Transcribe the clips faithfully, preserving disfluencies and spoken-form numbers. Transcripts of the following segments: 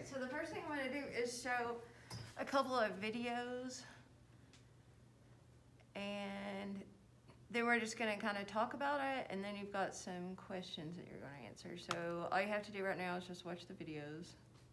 so the first thing I'm going to do is show a couple of videos, and then we're just going to kind of talk about it, and then you've got some questions that you're going to answer. So all you have to do right now is just watch the videos.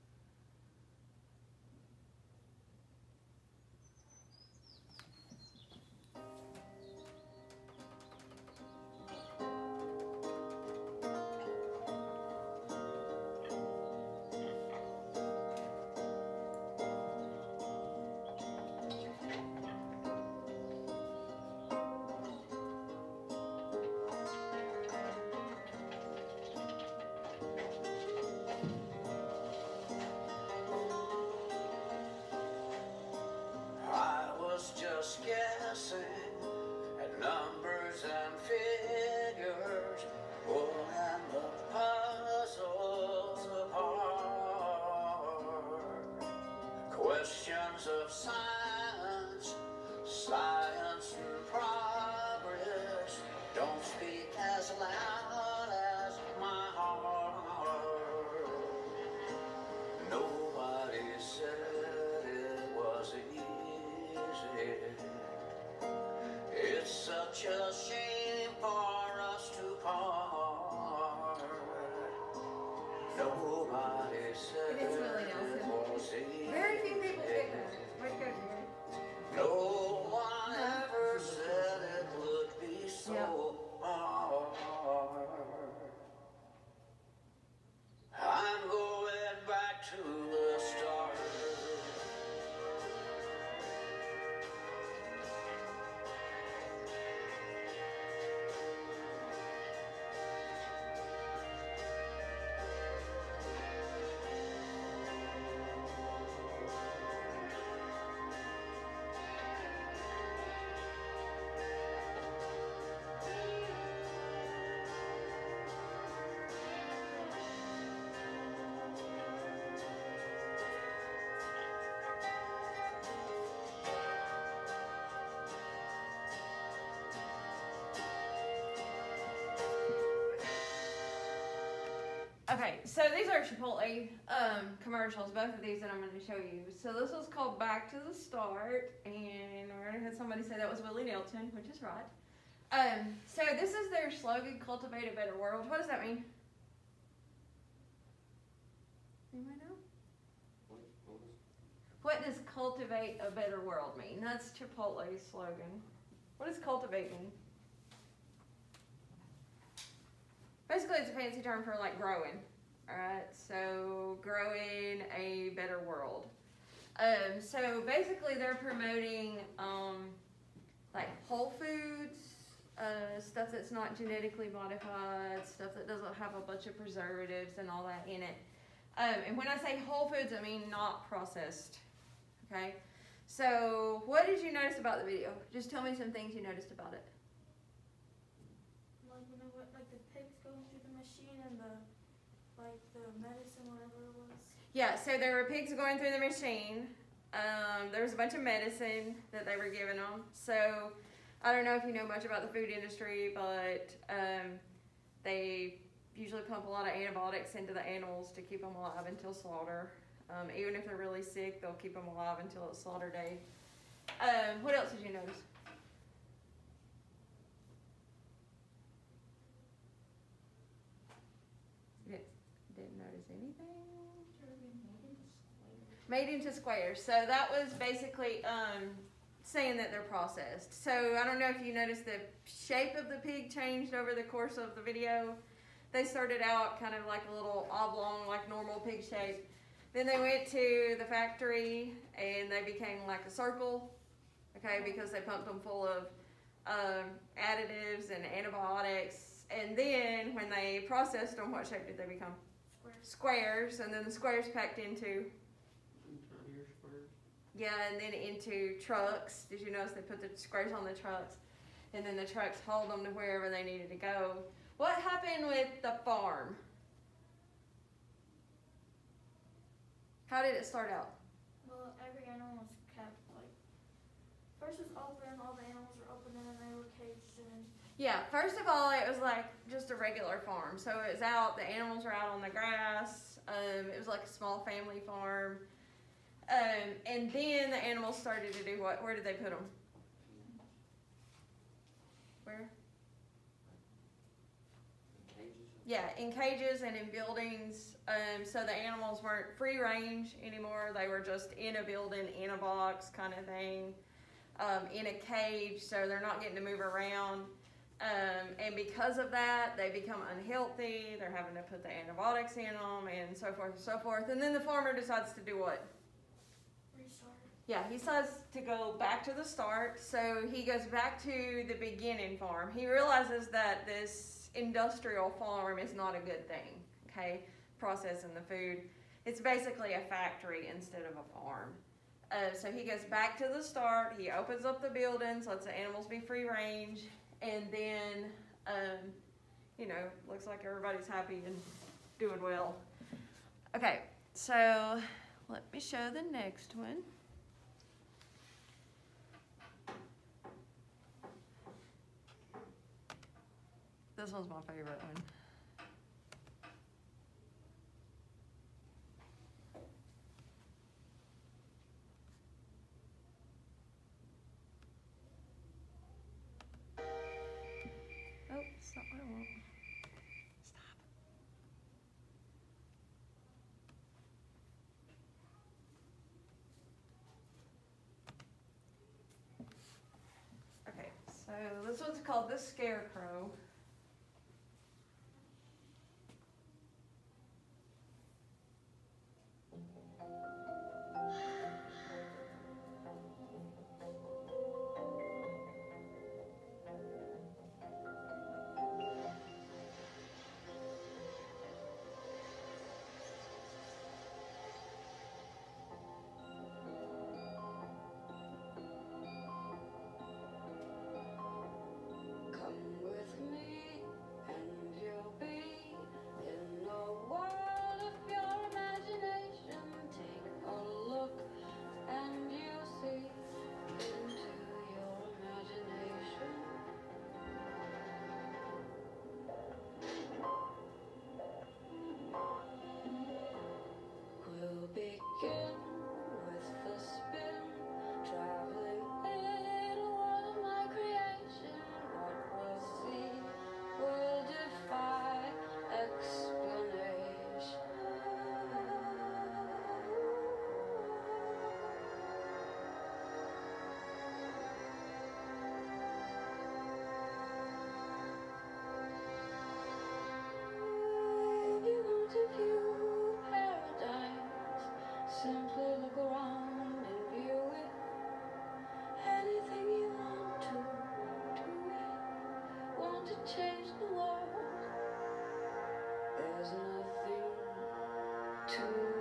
Just guessing at numbers and figures, pulling the puzzles apart. Questions of science, science through progress, don't speak as loud as my heart. Nobody said it was easy. It's such a shame for us to part. Nobody said It is Willie Nelson. it was easy. Very few people pick that. Way to go, Jerry. No one ever said it would be so Yep. hard. I'm going back to the start. Okay, so these are Chipotle um, commercials, both of these that I'm going to show you. So this was called Back to the Start, and we already had somebody say that was Willie Nelson, which is right. Um, so this is their slogan, Cultivate a Better World. What does that mean? Anybody know? What does Cultivate a Better World mean? That's Chipotle's slogan. What does cultivate mean? Basically, it's a fancy term for like growing. All right, so growing a better world. Um, so basically, they're promoting um, like whole foods, uh, stuff that's not genetically modified, stuff that doesn't have a bunch of preservatives and all that in it. Um, and when I say whole foods, I mean not processed. Okay. So, what did you notice about the video? Just tell me some things you noticed about it. Like when I went, like the pigs going through the machine and the, like the medicine, whatever it was. Yeah, so there were pigs going through the machine. Um, there was a bunch of medicine that they were giving them. So I don't know if you know much about the food industry, but um, they usually pump a lot of antibiotics into the animals to keep them alive until slaughter. Um, even if they're really sick, they'll keep them alive until it's slaughter day. Um, what else did you notice? Didn't notice anything. Made into squares. So that was basically um, saying that they're processed. So I don't know if you noticed the shape of the pig changed over the course of the video. They started out kind of like a little oblong, like normal pig shape. Then they went to the factory and they became like a circle, okay, because they pumped them full of um, additives and antibiotics. And then when they processed them, what shape did they become? Squares. Squares, and then the squares packed into, Tinier squares. yeah, and then into trucks. Did you notice they put the squares on the trucks? And then the trucks hauled them to wherever they needed to go. What happened with the farm? How did it start out? Well, every animal was kept, like, first it was open, all the animals were open, and then they were caged in. Yeah, first of all, it was like just a regular farm. So it was out, the animals were out on the grass. Um, it was like a small family farm. Um, and then the animals started to do what? Where did they put them? Where? Cages. Yeah, in cages and in buildings. Um, so the animals weren't free range anymore. They were just in a building, in a box kind of thing, um, in a cage. So they're not getting to move around. Um, and because of that, they become unhealthy. They're having to put the antibiotics in them and so forth and so forth. And then the farmer decides to do what? Restart. Yeah, he decides to go back to the start. So he goes back to the beginning farm. He realizes that this industrial farm is not a good thing, okay? Processing the food. It's basically a factory instead of a farm. Uh, so he goes back to the start. He opens up the buildings, lets the animals be free range, and then, um, you know, looks like everybody's happy and doing well. Okay, so let me show the next one. This one's my favorite one. Oh, it's not what I want. Stop. Okay, so this one's called The Scarecrow. Come with me, and you'll be in a world of pure imagination. Take a look, and you'll see into your imagination. We'll begin with the spin, traveling in a world of my creation. What we'll see will defy explanation. If you want to view paradise, simply look around and view it. Anything you want to, do it. Want to change the world? There's nothing to it.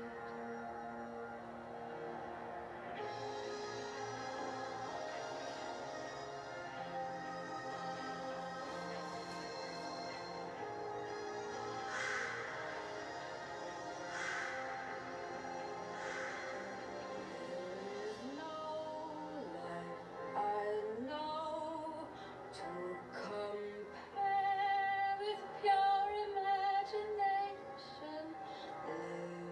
There's no life I know to compare with pure imagination.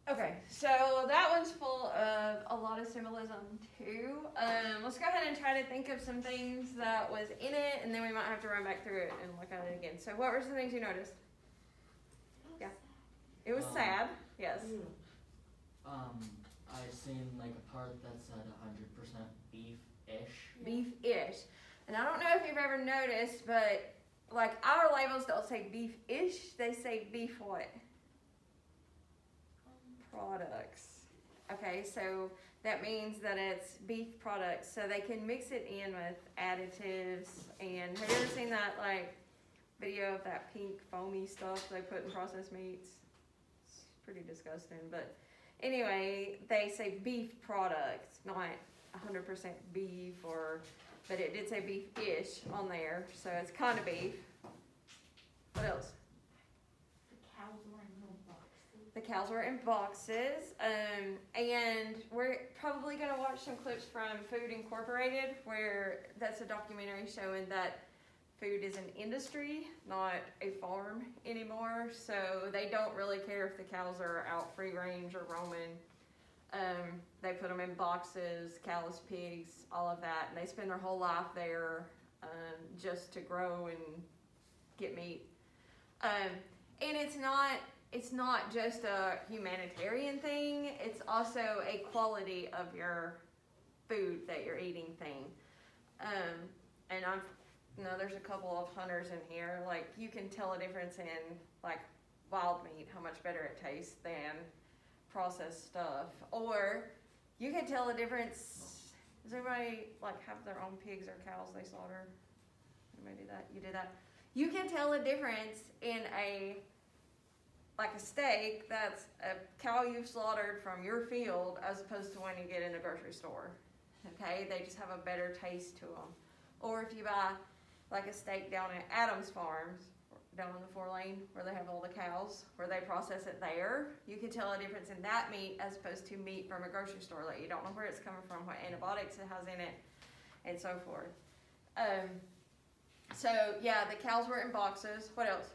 Okay, so that one's full of a lot of symbolism too. Um, let's go ahead and try to think of some things that was in it, and then we might have to run back through it and look at it again. So, what were some things you noticed? Yeah, it was Um, sad. Yes. Um, I seen like a part that said one hundred percent beef-ish. Beef-ish, and I don't know if you've ever noticed, but like our labels don't say beef-ish; they say beef what? Products. Okay, so that means that it's beef products, so they can mix it in with additives. And have you ever seen that like video of that pink foamy stuff they put in processed meats? It's pretty disgusting, but anyway, they say beef products, not one hundred percent beef, or but it did say beef-ish on there, so it's kind of beef. What else? The cows were in boxes, um, and we're probably going to watch some clips from Food Incorporated, where that's a documentary showing that food is an industry, not a farm anymore. So they don't really care if the cows are out free range or roaming. Um, they put them in boxes, cows, pigs, all of that, and they spend their whole life there um, just to grow and get meat. Um, and it's not... It's not just a humanitarian thing, it's also a quality of your food that you're eating thing. Um, and I've, you know, there's a couple of hunters in here, like you can tell a difference in like wild meat, how much better it tastes than processed stuff. Or you can tell a difference, does everybody like have their own pigs or cows they slaughter? Anybody do that? You do that? You can tell a difference in a like a steak that's a cow you've slaughtered from your field as opposed to one you get in the grocery store. Okay, they just have a better taste to them. Or if you buy like a steak down at Adams Farms, down in the four lane where they have all the cows, where they process it there, you can tell a difference in that meat as opposed to meat from a grocery store that you don't know where it's coming from, what antibiotics it has in it, and so forth. Um, so yeah, the cows were in boxes. What else?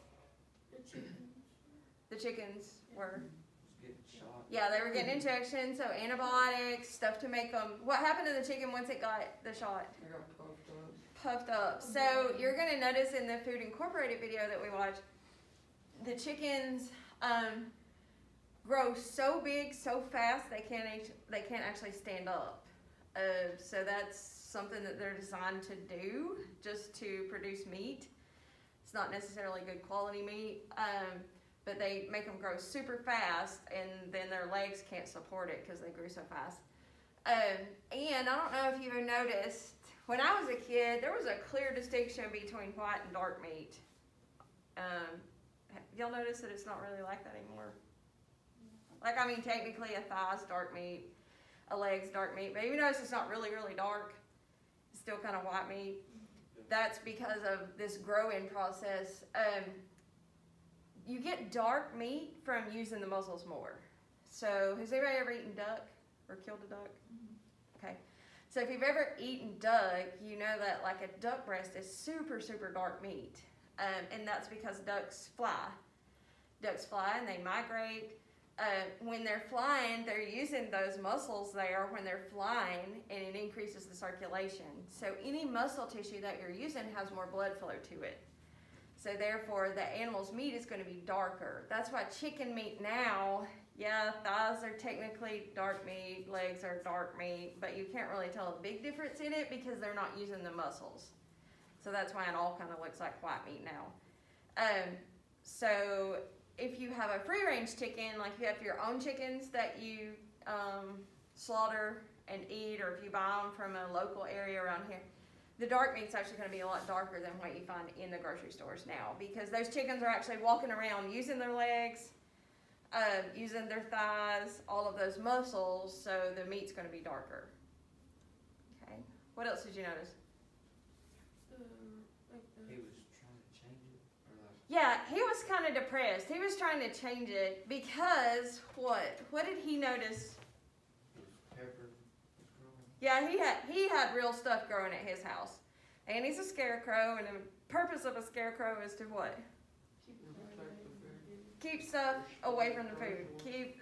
The chicken. The chickens were, Getting shot. yeah, they were getting injections, so antibiotics, stuff to make them. What happened to the chicken once it got the shot? I got puffed up. Puffed up. So you're going to notice in the Food Incorporated video that we watched, the chickens um, grow so big, so fast, they can't, they can't actually stand up. Uh, so that's something that they're designed to do, just to produce meat. It's not necessarily good quality meat. Um, But they make them grow super fast, and then their legs can't support it because they grew so fast. Um, and I don't know if you've ever noticed, when I was a kid, there was a clear distinction between white and dark meat. Um, y'all notice that it's not really like that anymore? Like, I mean, technically a thigh's dark meat, a leg's dark meat, but even though it's just not really, really dark, it's still kind of white meat. That's because of this growing process. Um, You get dark meat from using the muzzles more. So has anybody ever eaten duck or killed a duck? Mm-hmm. Okay. So if you've ever eaten duck, you know that like a duck breast is super, super dark meat. Um, and that's because ducks fly. Ducks fly and they migrate. Uh, when they're flying, they're using those muscles there when they're flying, and it increases the circulation. So any muscle tissue that you're using has more blood flow to it. So therefore, the animal's meat is going to be darker. That's why chicken meat now, yeah, thighs are technically dark meat, legs are dark meat, but you can't really tell a big difference in it because they're not using the muscles. So that's why it all kind of looks like white meat now. Um, so if you have a free-range chicken, like you have your own chickens that you um, slaughter and eat, or if you buy them from a local area around here, the dark meat's actually going to be a lot darker than what you find in the grocery stores now, because those chickens are actually walking around using their legs, uh, using their thighs, all of those muscles, so the meat's going to be darker. Okay. What else did you notice? The, like the, He was trying to change it. Or like, Yeah, he was kind of depressed. He was trying to change it because what? What did he notice? his pepper was growing. Yeah, he had he had real stuff growing at his house, and he's a scarecrow. And the purpose of a scarecrow is to what? keep Protect the food. Keep stuff away from the food. Keep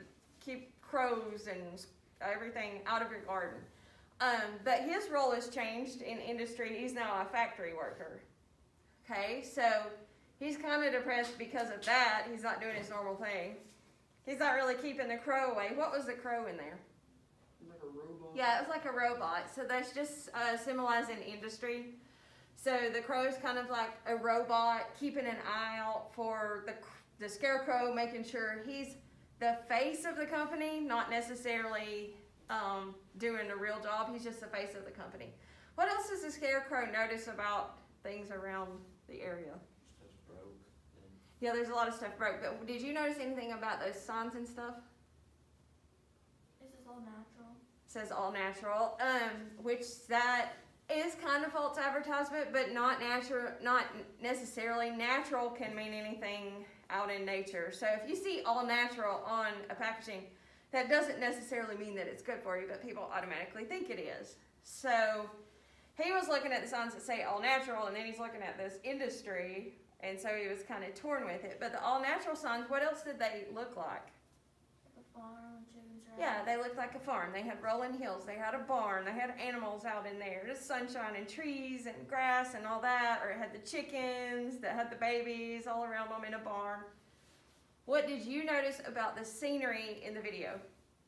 keep crows and everything out of your garden. Um, but his role has changed in industry. He's now a factory worker. Okay, so he's kind of depressed because of that. He's not doing his normal thing. He's not really keeping the crow away. What was the crow in there? Like a robot? Yeah, it was like a robot. So that's just uh, symbolizing industry. So the crow is kind of like a robot, keeping an eye out for the, the scarecrow, making sure he's the face of the company, not necessarily um, doing a real job. He's just the face of the company. What else does the scarecrow notice about things around the area? Stuff's broke. And Yeah, there's a lot of stuff broke. But did you notice anything about those signs and stuff? This is all natural. It says all natural, um, which that is kind of false advertisement, but not natural, not necessarily. Natural can mean anything out in nature. So if you see all natural on a packaging, that doesn't necessarily mean that it's good for you, but people automatically think it is. So he was looking at the signs that say all natural, and then he's looking at this industry, and so he was kind of torn with it. But the all natural signs, what else did they look like? Like a farm, chickens, rabbits. Yeah, they looked like a farm. They had rolling hills. They had a barn. They had animals out in there. Just sunshine and trees and grass and all that. Or it had the chickens that had the babies all around them in a barn. What did you notice about the scenery in the video?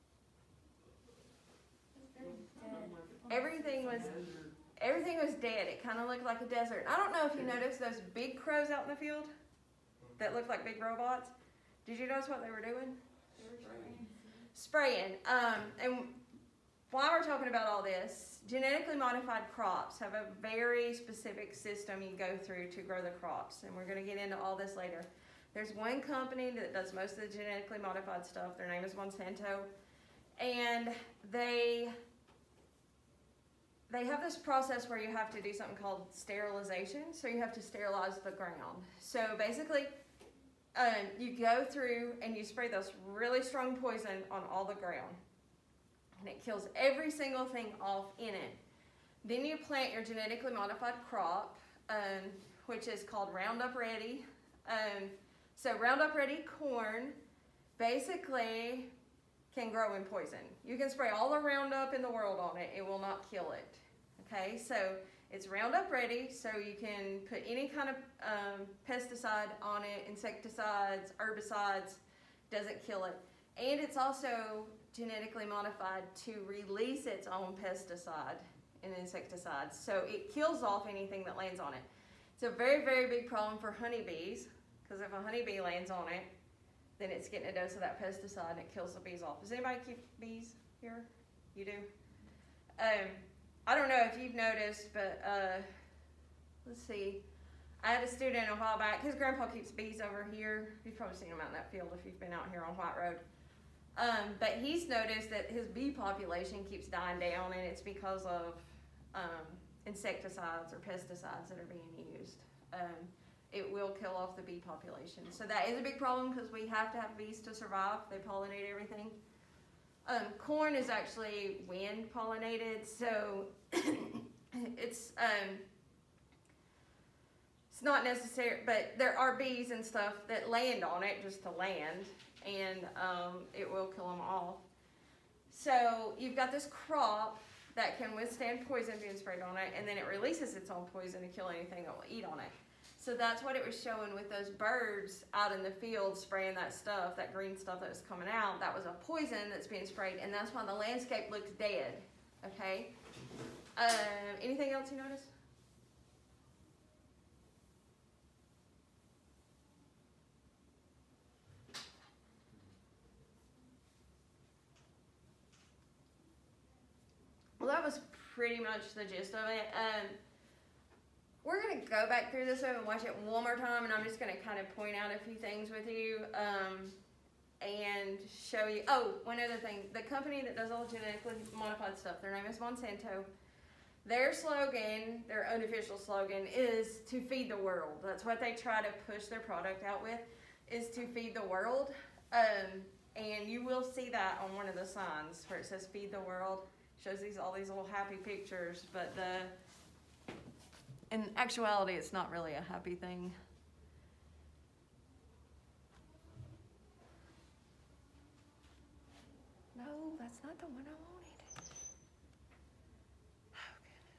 It's very dead. Everything was Desert. everything was dead. It kind of looked like a desert. I don't know if you noticed those big crows out in the field that looked like big robots. Did you notice what they were doing? Spraying. Um, and while we're talking about all this, genetically modified crops have a very specific system you go through to grow the crops. And we're going to get into all this later. There's one company that does most of the genetically modified stuff. Their name is Monsanto. And they, they have this process where you have to do something called sterilization. So you have to sterilize the ground. So basically, Um, you go through and you spray this really strong poison on all the ground. And it kills every single thing off in it. Then you plant your genetically modified crop, um, which is called Roundup Ready. Um, so Roundup Ready corn basically can grow in poison. You can spray all the Roundup in the world on it. It will not kill it. Okay, so it's Roundup Ready, so you can put any kind of um, pesticide on it, insecticides, herbicides, doesn't kill it. And it's also genetically modified to release its own pesticide and insecticides, so it kills off anything that lands on it. It's a very, very big problem for honeybees, because if a honeybee lands on it, then it's getting a dose of that pesticide and it kills the bees off. Does anybody keep bees here? You do? Um, I don't know if you've noticed, but uh, let's see. I had a student a while back. His grandpa keeps bees over here. You've probably seen them out in that field if you've been out here on White Road. Um, but he's noticed that his bee population keeps dying down, and it's because of um, insecticides or pesticides that are being used. Um, it will kill off the bee population. So that is a big problem because we have to have bees to survive. They pollinate everything. Um, corn is actually wind pollinated, so it's um, it's not necessary, but there are bees and stuff that land on it just to land, and um, it will kill them off. So you've got this crop that can withstand poison being sprayed on it, and then it releases its own poison to kill anything that will eat on it. So that's what it was showing with those birds out in the field spraying that stuff, that green stuff that was coming out. That was a poison that's being sprayed, and that's why the landscape looks dead, okay? Uh, anything else you notice? Well, that was pretty much the gist of it. Um, We're going to go back through this and watch it one more time, and I'm just going to kind of point out a few things with you um, and show you. Oh, one other thing. The company that does all the genetically modified stuff, their name is Monsanto. Their slogan, their unofficial slogan, is to feed the world. That's what they try to push their product out with, is to feed the world. Um, and you will see that on one of the signs where it says feed the world. It shows these all these little happy pictures, but the in actuality, it's not really a happy thing. No, that's not the one I wanted. Oh, goodness.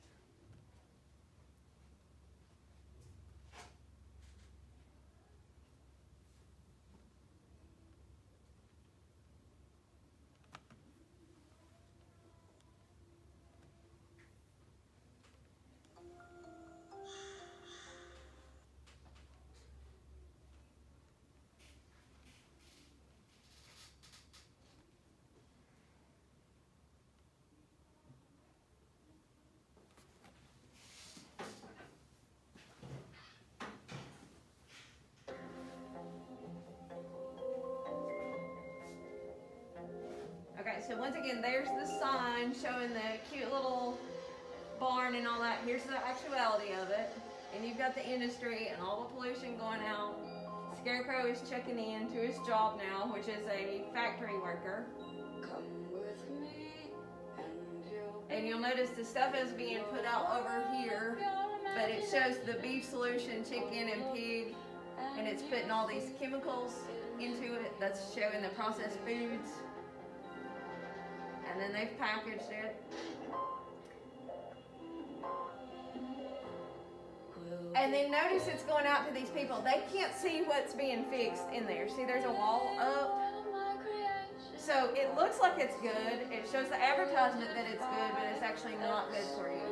Okay, so once again, there's the sign showing the cute little barn and all that. Here's the actuality of it. And you've got the industry and all the pollution going out. Scarecrow is checking in to his job now, which is a factory worker. Come with me and you'll And you'll notice the stuff is being put out over here, but it shows the beef solution, chicken and pig, and it's putting all these chemicals into it. That's showing the processed foods. And then they've packaged it. And then notice it's going out to these people. They can't see what's being fixed in there. See, there's a wall up. So it looks like it's good. It shows the advertisement that it's good, but it's actually not good for you.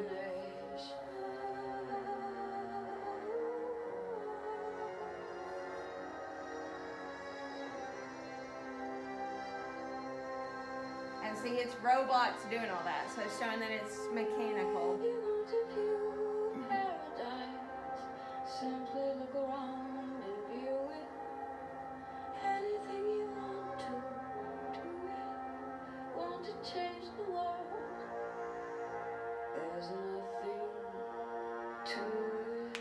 And see, it's robots doing all that. So it's showing that it's mechanical. Simply look around and view it. Anything you want to do it. Want to change the world. There's nothing to it.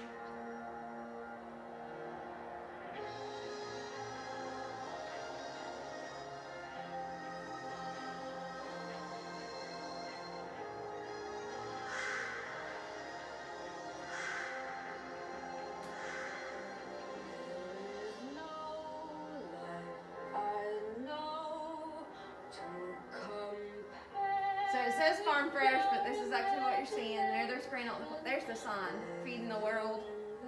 So it says Farm Fresh, but this is actually what you're seeing. There, their screen. There's the sign, feeding the world.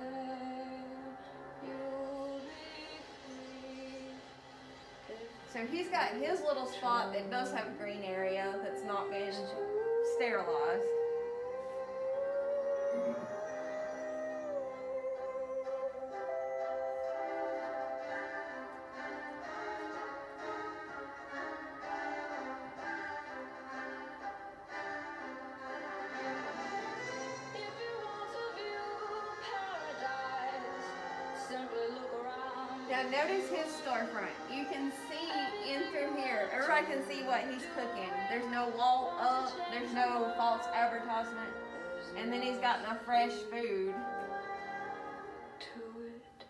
So he's got his little spot that does have a green area that's not been sterilized. Now notice his storefront. You can see in through here. Everybody can see what he's cooking. There's no wall up. There's no false advertisement. And then he's got enough fresh food. To it.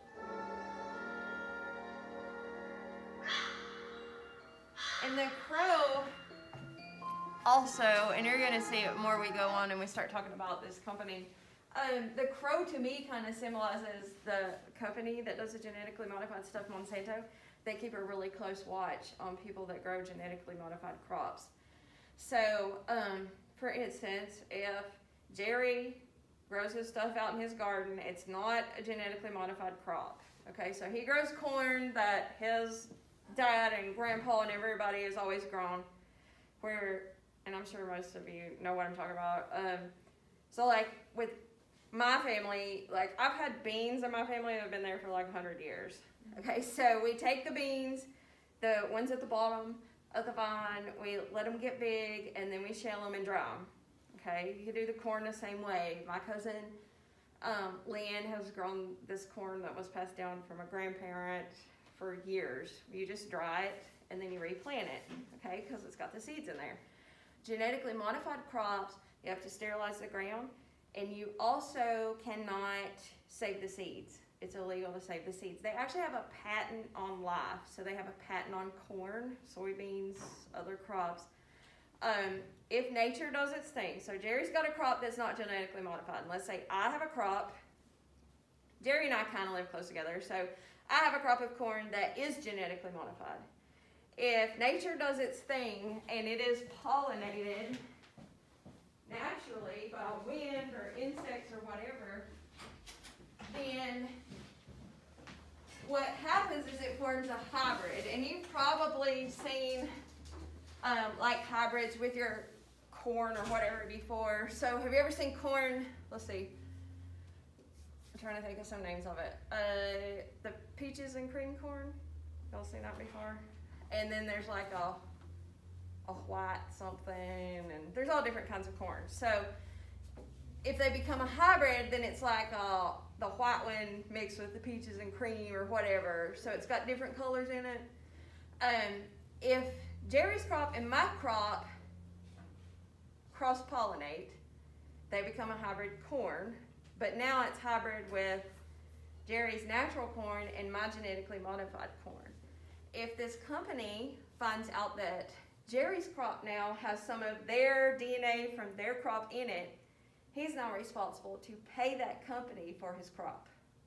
And the crow also, and you're going to see it more we go on and we start talking about this company. Um, the crow to me kind of symbolizes the company that does the genetically modified stuff, Monsanto. They keep a really close watch on people that grow genetically modified crops. So, um, for instance, if Jerry grows his stuff out in his garden, it's not a genetically modified crop. Okay, so he grows corn that his dad and grandpa and everybody has always grown. Where, and I'm sure most of you know what I'm talking about. Um, so, like with my family, like I've had beans in my family that have been there for like a hundred years. Okay, so we take the beans, the ones at the bottom of the vine, we let them get big, and then we shell them and dry them. Okay, you can do the corn the same way. My cousin um, Lynn has grown this corn that was passed down from a grandparent for years. You just dry it and then you replant it, okay, because it's got the seeds in there. Genetically modified crops, you have to sterilize the ground. And you also cannot save the seeds. It's illegal to save the seeds. They actually have a patent on life. So they have a patent on corn, soybeans, other crops. Um, if nature does its thing. So Jerry's got a crop that's not genetically modified. And let's say I have a crop. Jerry and I kind of live close together. So I have a crop of corn that is genetically modified. if nature does its thing and it is pollinated naturally by wind or insects or whatever, then what happens is it forms a hybrid. And you've probably seen um, like hybrids with your corn or whatever before. So have you ever seen corn? Let's see. I'm trying to think of some names of it. Uh, the peaches and cream corn. Y'all seen that before? And then there's like a a white something, and there's all different kinds of corn. So if they become a hybrid, then it's like uh, the white one mixed with the peaches and cream or whatever. So it's got different colors in it. Um, if Jerry's crop and my crop cross-pollinate, they become a hybrid corn. But now it's hybrid with Jerry's natural corn and my genetically modified corn. If this company finds out that Jerry's crop now has some of their D N A from their crop in it, he's now responsible to pay that company for his crop.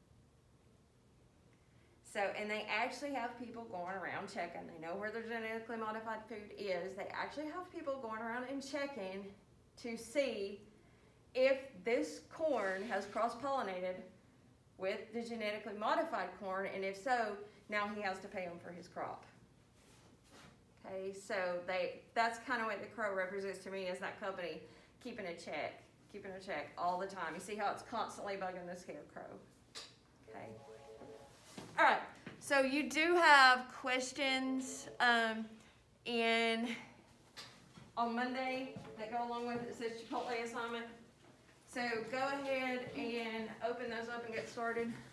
So, and they actually have people going around checking. They know where their genetically modified food is. They actually have people going around and checking to see if this corn has cross-pollinated with the genetically modified corn, and if so, now he has to pay them for his crop. Okay, so they that's kind of what the crow represents to me, is that company keeping a check, keeping a check all the time. You see how it's constantly bugging the scarecrow. Okay. All right, so you do have questions um, in on Monday that go along with it. It says Chipotle assignment. So go ahead and open those up and get started.